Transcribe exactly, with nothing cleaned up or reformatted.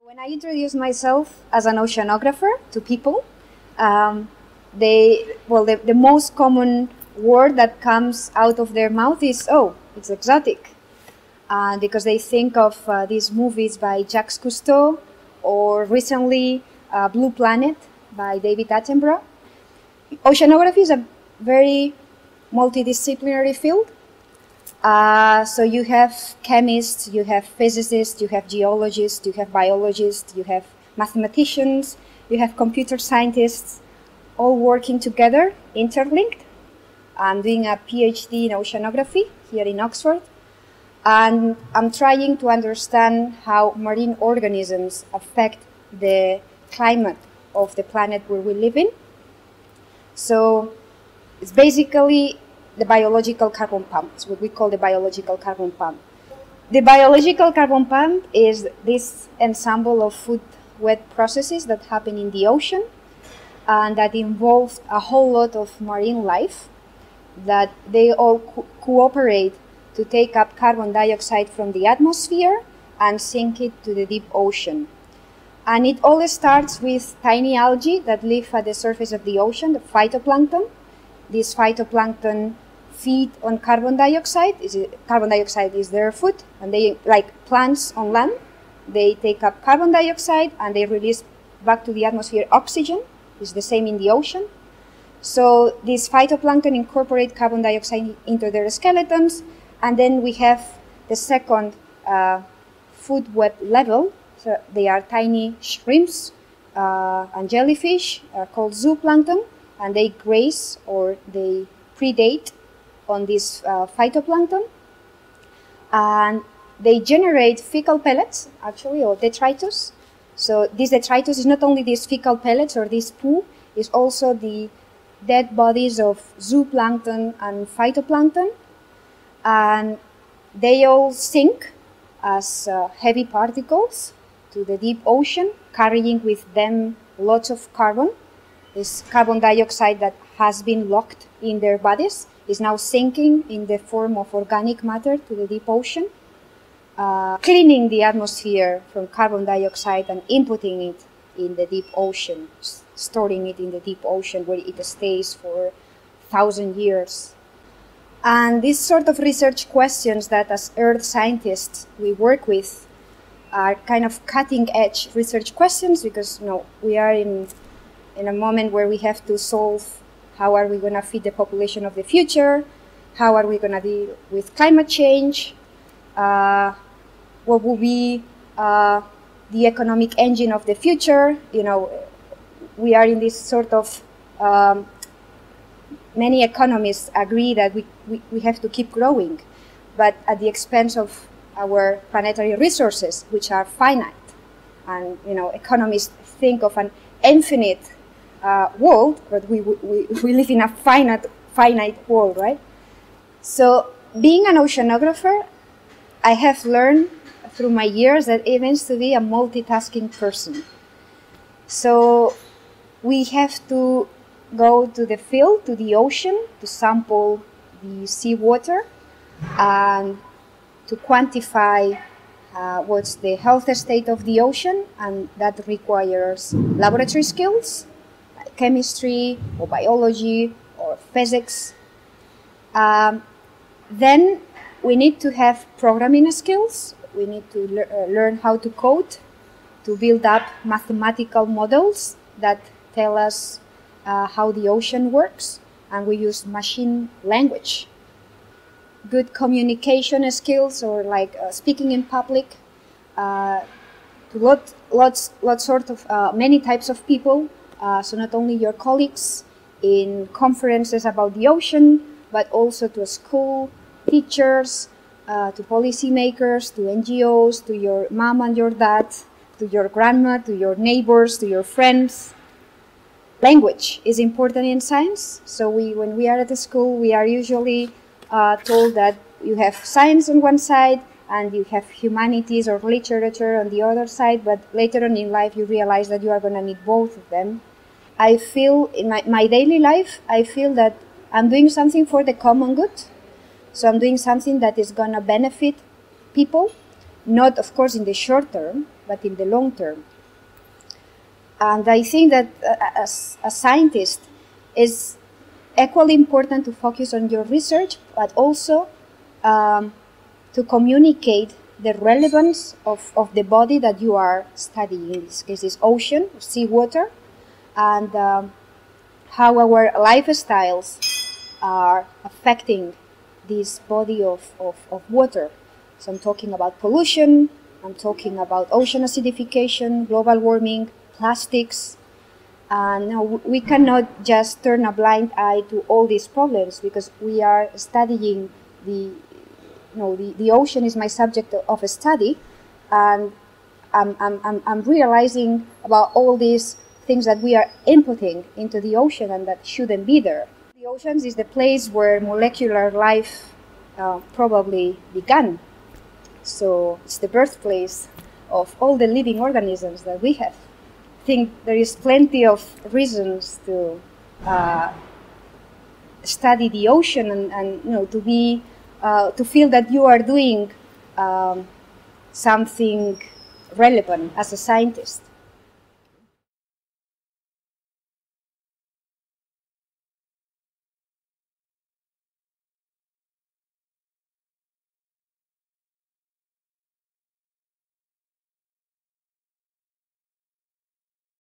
When I introduce myself as an oceanographer to people, um, they, well, the, the most common word that comes out of their mouth is, oh, it's exotic. Uh, because they think of uh, these movies by Jacques Cousteau or recently uh, Blue Planet by David Attenborough. Oceanography is a very multidisciplinary field. Uh, so you have chemists, you have physicists, you have geologists, you have biologists, you have mathematicians, you have computer scientists, all working together, interlinked. I'm doing a PhD in oceanography here in Oxford, and I'm trying to understand how marine organisms affect the climate of the planet where we live in. So it's basically the biological carbon pump. It's what we call the biological carbon pump. The biological carbon pump is this ensemble of food web processes that happen in the ocean and that involve a whole lot of marine life, that they all co cooperate to take up carbon dioxide from the atmosphere and sink it to the deep ocean. And it all starts with tiny algae that live at the surface of the ocean, the phytoplankton. This phytoplankton feed on carbon dioxide. Is it, carbon dioxide is their food, and they, like plants on land, they take up carbon dioxide and they release back to the atmosphere oxygen. It's the same in the ocean. So this phytoplankton incorporate carbon dioxide into their skeletons, and then we have the second uh, food web level. So they are tiny shrimps uh, and jellyfish uh, called zooplankton, and they graze or they predate on this uh, phytoplankton, and they generate fecal pellets, actually, or detritus. So this detritus is not only these fecal pellets or this poo, it's also the dead bodies of zooplankton and phytoplankton, and they all sink as uh, heavy particles to the deep ocean, carrying with them lots of carbon. This carbon dioxide that has been locked in their bodies is now sinking in the form of organic matter to the deep ocean, uh, cleaning the atmosphere from carbon dioxide and inputting it in the deep ocean, storing it in the deep ocean where it stays for a thousand years. And these sort of research questions that as earth scientists we work with are kind of cutting edge research questions, because you know, we are in, in a moment where we have to solve how are we going to feed the population of the future, how are we going to deal with climate change, uh, what will be uh, the economic engine of the future. You know, we are in this sort of, um, many economists agree that we, we, we have to keep growing, but at the expense of our planetary resources, which are finite. And, you know, economists think of an infinite uh, world, but we, we, we live in a finite, finite world, right? So being an oceanographer, I have learned through my years that it means to be a multitasking person. So we have to go to the field, to the ocean, to sample the seawater, and to quantify uh, what's the health state of the ocean, and that requires laboratory skills, like chemistry or biology or physics. Um, then we need to have programming skills. We need to le uh, learn how to code, to build up mathematical models that tell us uh, how the ocean works, and we use machine language. Good communication skills, or like uh, speaking in public, uh, to lot, lots, lots sort of uh, many types of people. Uh, so not only your colleagues in conferences about the ocean, but also to a school, teachers, uh, to policymakers, to N G Os, to your mom and your dad, to your grandma, to your neighbors, to your friends. Language is important in science. So we, when we are at the school, we are usually Uh, told that you have science on one side and you have humanities or literature on the other side, but later on in life you realize that you are going to need both of them. I feel in my, my daily life, I feel that I'm doing something for the common good. So I'm doing something that is going to benefit people, not, of course, in the short term, but in the long term. And I think that uh, as a scientist, it's equally important to focus on your research, but also um, to communicate the relevance of, of the body that you are studying. In this case, is ocean, seawater, and um, how our lifestyles are affecting this body of, of, of water. So I'm talking about pollution, I'm talking about ocean acidification, global warming, plastics. And no, we cannot just turn a blind eye to all these problems because we are studying the, you know, the, the ocean is my subject of study, and I'm, I'm, I'm, I'm realizing about all these things that we are inputting into the ocean and that shouldn't be there. The oceans is the place where molecular life uh, probably began. So it's the birthplace of all the living organisms that we have. I think there is plenty of reasons to uh, study the ocean and, and you know, to be uh, to feel that you are doing um, something relevant as a scientist.